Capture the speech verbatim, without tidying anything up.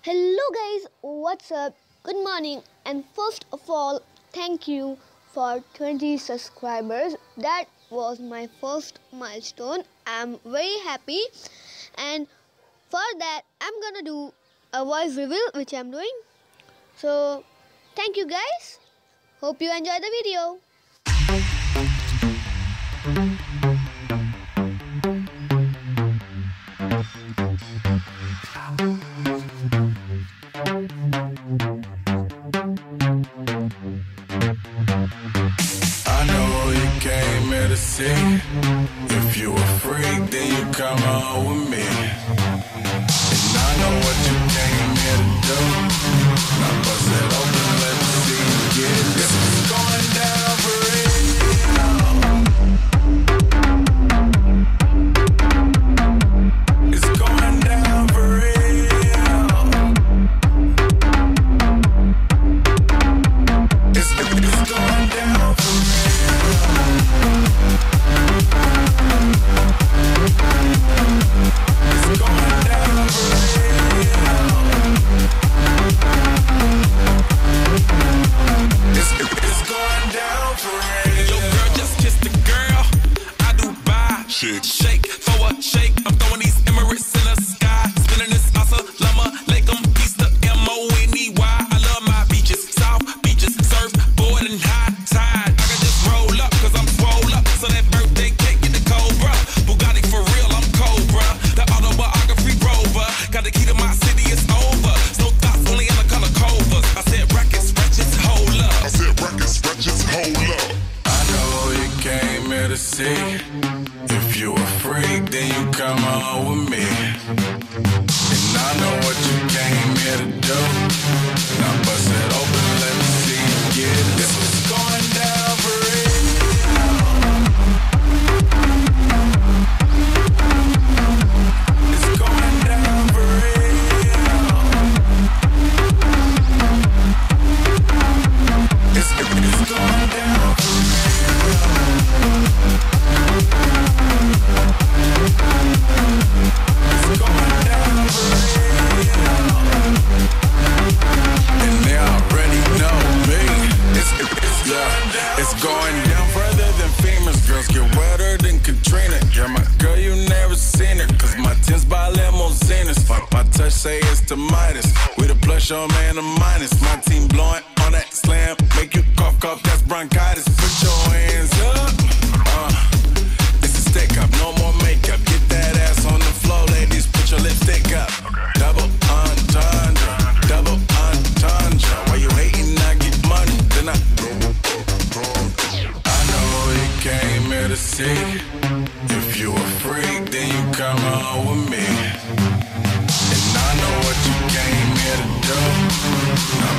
Hello guys, what's up? Good morning, and first of all, thank you for twenty subscribers. That was my first milestone. I'm very happy, and for that I'm gonna do a voice reveal which I'm doing. So thank you guys. Hope you enjoy the video. I know you came here to see. If you a freak, then you come on with me. And I know what you came here to do. Now bust it open, let me see you get it. This is going down for real. It's going down for real. It's, it's going down for real. It's going down for real. It's, it's going down for real. Yo, girl, just kiss the girl. I do buy. Shake, shake, throw a shake. I'm throwing these Emirates in the sky. Spinning this asa, llama, lake 'em, Easter, M O N E Y. I love my beaches, South beaches, surf, board, and high tide. I can just roll up, cause I'm swole up. So that birthday cake get the Cobra. Bugatti for real, I'm Cobra. The autobiography rover. Got the key to my city, it's over. No thoughts, only in the color covers. I said records, wretches, hold up. I said records, wretches, hold up. I know you came here to see. If you a freak, then you come on with me. And I know what you came here to do. Now bust it open, let me see you get it. This is going down for real. It's going down for real. It's, it's going down for real. It's going down for real. And they already know me. It's, it's, yeah, it's going down further than famous. Girls get wetter than Katrina. You're my girl, you never seen her. Cause my tins by limousines. Fuck my touch, say it's the Midas. We the plus, your man, a minus. My team blowing on that slam. Make you cough, cough, that's bronchitis. Put your hands up. Uh, it's a stick up, no more makeup. Get that ass on the floor, ladies. Put your lipstick up. Double entendre, double entendre. Why you hating? I get money, then I. I know you came here to see. If you a freak, then you come on with me. And I know what you came here to do. Now